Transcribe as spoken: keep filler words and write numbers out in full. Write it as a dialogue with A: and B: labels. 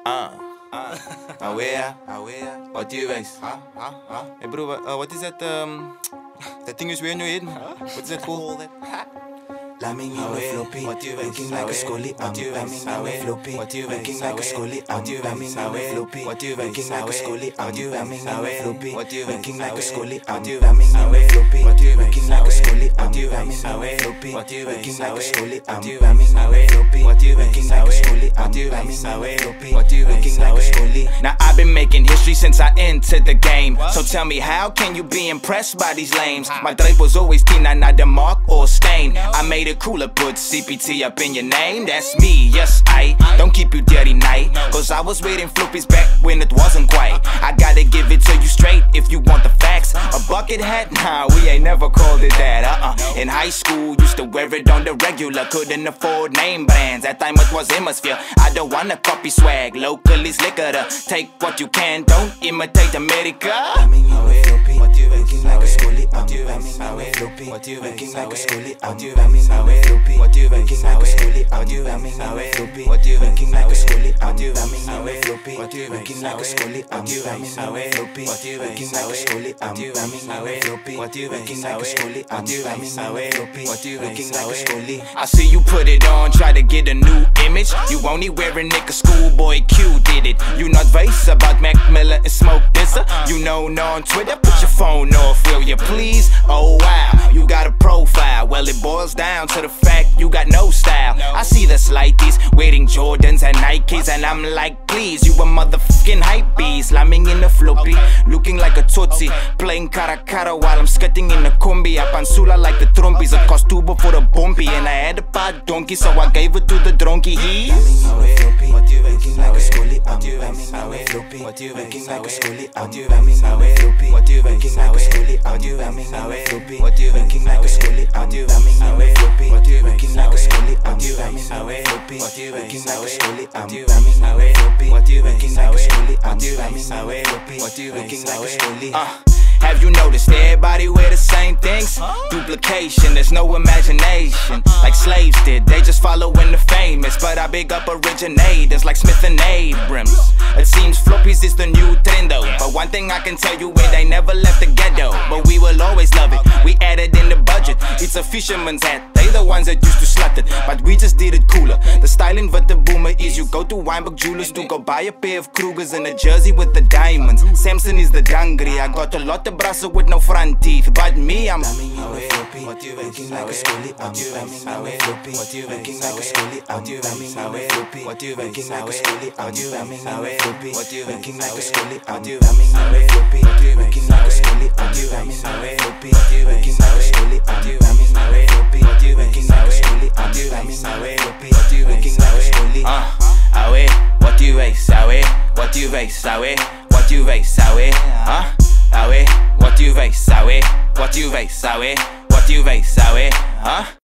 A: Ah, ah, aware, aware. What do you guys? Huh? Huh? Huh? Hey bro, uh, what is that? Um, that thing is wearing your head. What is that called?
B: Lamming in the floppy, looking like a scully. I'm lamming in the floppy, looking like a scully. I'm lamming in the floppy, looking like a scully. I'm lamming in the floppy, looking like a scully. I'm lamming in the floppy, looking like a scully. I'm lamming in the floppy, looking like a scully. I'm lamming in the floppy, looking like a scully. I'm lamming in the floppy, looking like a scully.
C: Now I've been making history since I entered the game. So tell me, how can you be impressed by these lames? My drape was always Tina, not the mark or stain. I made it cooler, put C P T up in your name. That's me, yes I don't keep you dirty night, cause I was waiting floppies back when it wasn't quite. I gotta give it to you straight if you want the facts. A bucket hat? Nah, we ain't never called it that. Uh-uh. In high school, used to wear it on the regular. Couldn't afford name brands, that time it was hemisphere. I don't wanna copy swag, locally slicker to take what you can, don't imitate America.
B: I'm in the floppy, looking like a scully. I'm in the floppy, looking like a scully. I'm in the floppy, looking like a scully. I'm in the floppy, looking like a scully. I'm in the floppy, looking like a scully. I'm in the floppy, looking like a scully. I'm in the floppy, looking like a scully. I'm in the floppy, looking like a scully.
C: I see you put it on, try to get a new image. You only wearing it 'cause schoolboy Q did it. You not vase about Mac Miller and Smoke Dizzer. You know, no on Twitter, put your phone off, will you please? Oh wow, you got a profile. Well, it boils down to the fact you got no style. I see the slighties wearing Jordans and Nikes, and I'm like, please, you a motherfucking hype beast. Lamming in the floppy, looking like a tootsie, playing cara cara while I'm skitting in the combi. I pansula like the trompies, it cost two for the bumpy, and I had a part donkey, so I gave it to the dronky. He's
B: looking like a scully. I'm in the floppy, looking like a scully. I'm in the floppy, looking like a scully. I'm in the floppy, looking like a scully. I'm in the floppy, looking like a scully. I'm in the floppy, looking like a scully. I'm in the floppy, looking like a scully. I'm in the floppy, looking like a scully.
C: Have you noticed everybody wear the same things? Duplication, there's no imagination, like slaves did, they just following the famous. But I big up originators like Smith and Abrams. It seems floppies is the new trend though, but one thing I can tell you is they never left the ghetto. But we will always love it, we added in the budget. It's a fisherman's hat, they the ones that used to slut it, but we just did it cooler. The styling with the boomer is you go to Weinberg Jewelers to go buy a pair of Krugers and a jersey with the diamonds. Samson is the dangry, I got a lot of brassen with no front teeth, but me, I'm
B: in the floppy, looking like a scully. I'm in the floppy, looking like a scully. I'm in the floppy, looking like a scully. I'm in the floppy, looking like a scully. I'm in the floppy, looking like a scully. I'm in the floppy, looking like a scully. I'm in the floppy, looking like a scully. I'm in the floppy, looking like a scully.
C: Uh, away, what do you race? Away, what do you race? Away, what do you race? Away, huh? Away, what do you race? Away, what do you race? Away, what do you race? Away, huh?